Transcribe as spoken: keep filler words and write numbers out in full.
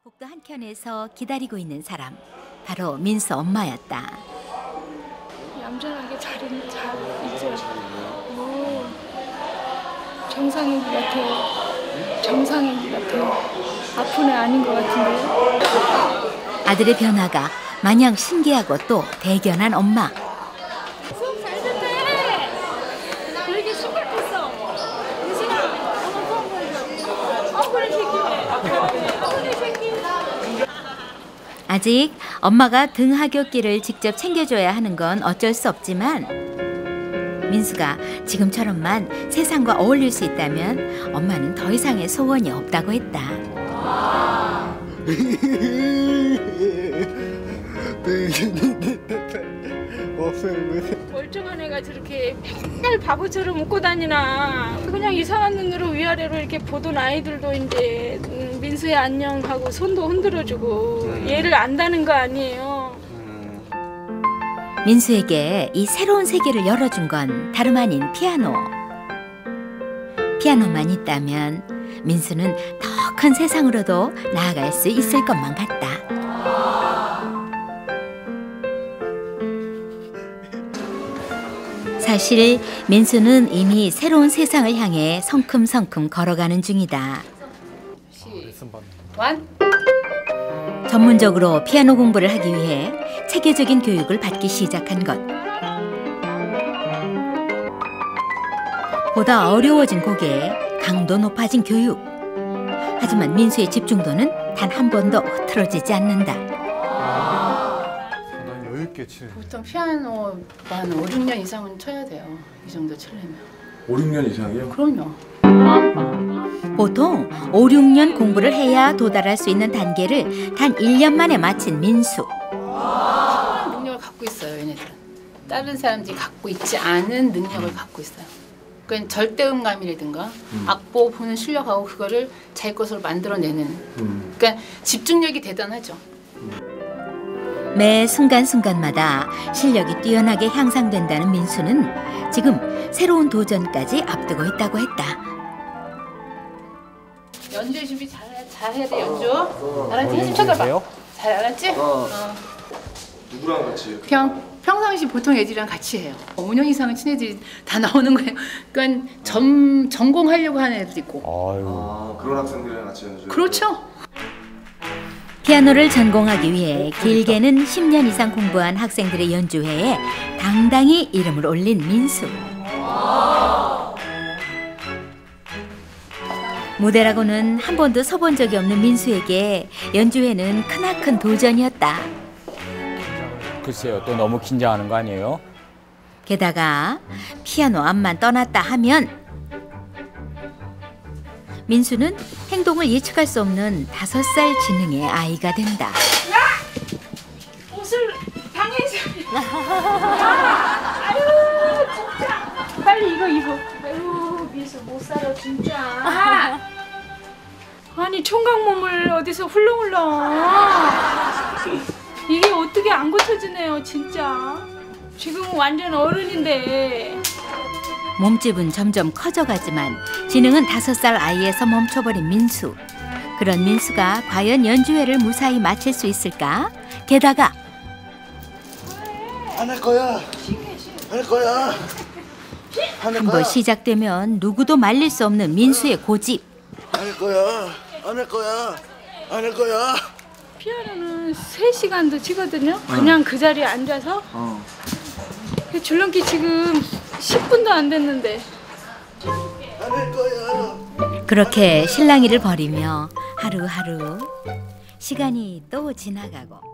복도 한켠에서 기다리고 있는 사람, 바로 민수 엄마였다. 얌전하게 잘, 잘 있죠. 뭐 정상인 것 같아요. 정상인 것 같아요. 아픈 애 아닌 것 같은데요. 아들의 변화가 마냥 신기하고 또 대견한 엄마. 수업 잘 됐네. 왜 이렇게 신발 뺐어? 민수야, 엄마 수업 보여줘. 엉덩이 새끼. 엉덩이 새끼. 아직 엄마가 등하굣길을 직접 챙겨줘야 하는 건 어쩔 수 없지만 민수가 지금처럼만 세상과 어울릴 수 있다면 엄마는 더 이상의 소원이 없다고 했다. 멀쩡한 애가 저렇게 맨날 바보처럼 웃고 다니나. 그냥 이상한 눈으로 위아래로 이렇게 보던 아이들도 이제 음, 민수야 안녕 하고 손도 흔들어주고 얘를 안다는 거 아니에요. 민수에게 이 새로운 세계를 열어준 건 다름 아닌 피아노. 피아노만 있다면 민수는 더 큰 세상으로도 나아갈 수 있을 것만 같다. 사실 민수는 이미 새로운 세상을 향해 성큼성큼 걸어가는 중이다. 완. 전문적으로 피아노 공부를 하기 위해 체계적인 교육을 받기 시작한 것. 보다 어려워진 곡에 강도 높아진 교육. 하지만 민수의 집중도는 단 한 번도 흐트러지지 않는다. 상당히 여유 있게 치네. 보통 피아노 한 오, 육 년 이상은 쳐야 돼요. 이 정도 치려면. 오, 육 년 이상이요? 그럼요. 보통 오, 육 년 공부를 해야 도달할 수 있는 단계를 단 일 년 만에 마친 민수. 능력을 갖고 있어요, 얘네들은. 다른 사람들이 갖고 있지 않은 능력을 음. 갖고 있어요. 그러니까 절대음감이라든가 음. 악보 보는 실력하고 그거를 자기 것으로 만들어내는. 음. 그러니까 집중력이 대단하죠. 매 순간순간마다 실력이 뛰어나게 향상된다는 민수는 지금 새로운 도전까지 앞두고 있다고 했다. 연주 준비 잘, 잘해야 돼, 연주. 알았지? 힘 쳐다봐. 잘 알았지? 어. 어. 누구랑 같이? 그냥 평상시 보통 애들이랑 같이 해요. 오 년 이상은 친애들이 다 나오는 거예요. 그러니까 전, 전공하려고 하는 애들 있고. 아유. 아, 그런 학생들이랑 같이 연주. 그렇죠. 피아노를 전공하기 위해 길게는 십 년 이상 공부한 학생들의 연주회에 당당히 이름을 올린 민수. 무대라고는 한 번도 서본 적이 없는 민수에게 연주회는 크나큰 도전이었다. 글쎄요, 또 너무 긴장하는 거 아니에요? 게다가 피아노 앞만 떠났다 하면 민수는 행동을 예측할 수 없는 다섯 살 지능의 아이가 된다. 야! 옷을 방해해서. 아유 진짜. 빨리 이거 입어. 아유 민수 못 살아 진짜. 아니 총각 몸을 어디서 훌렁훌렁. 이게 어떻게 안 고쳐지네요 진짜. 지금 완전 어른인데. 몸집은 점점 커져가지만 지능은 다섯 살 아이에서 멈춰버린 민수. 그런 민수가 과연 연주회를 무사히 마칠 수 있을까? 게다가 안 할 거야. 안 할 거야. 한 번 시작되면 누구도 말릴 수 없는 민수의 고집. 안 할 거야. 안 할 거야. 안 할 거야. 피아노는 세 시간도 치거든요. 그냥 어. 그 자리에 앉아서. 어. 줄넘기 지금 십 분도 안 됐는데. 안 할 거야. 그렇게 실랑이를 벌이며 하루하루 시간이 또 지나가고